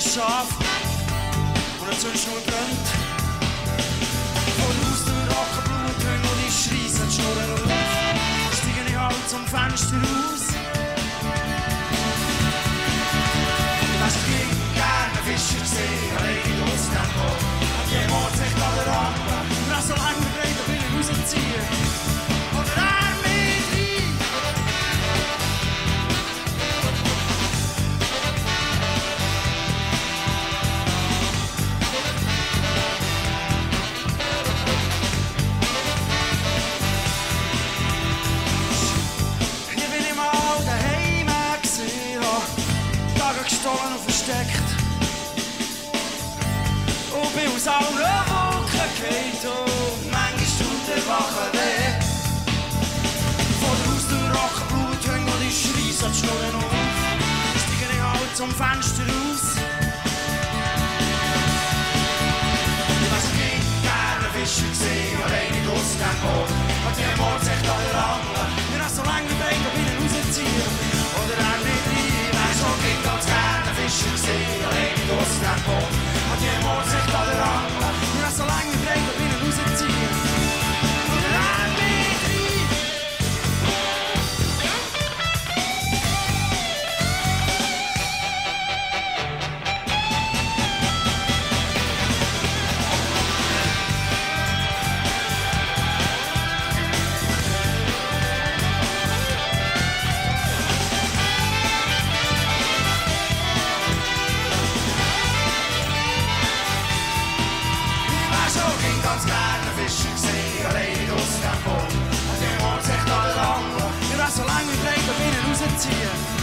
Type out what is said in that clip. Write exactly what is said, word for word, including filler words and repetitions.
Schaf und eine Zündschnur brennt. Vor der Haustür rachen Blumentöne und ich schreisse die Schnurren auf. Steige ich halt zum Fenster raus. Ich weiss, ich bin gerne Fischer gesehen, allein in Osttempo. Hat jemand sich an der Rampe, und auch so lange bereit, da will ich rausziehen. Oder er mit rein. Ich bin immer all daheim gewesen, hab Tage gestohlen und versteckt. Und bin aus allen Wolken gefallen und manchmal tut der Wache weh. Vor der Haustür rachen Blumentöne und ich schreisse an die Schnurren auf. Steige ich halt zum Fenster raus. Ich weiss, ich bin gerne Fischer gesehen, allein in Osttempo. Hat jemand sich an der Angel, mir auch so lange bereit, ob ich ihn rausziehen. Oder er mit rein. Ich weiss, ich bin ganz gerne Fischer gesehen, allein in Osttempo. Hat jemand sich an der Angel, mir auch so lange bereit, ob ich ihn rausziehen. Oder er mit rein. Ganz gerne Fischer gesehen, allein in Osttempo. Hat jemand sich an der Angel, mir auch so lange bereit, ob ich ihn rausziehen.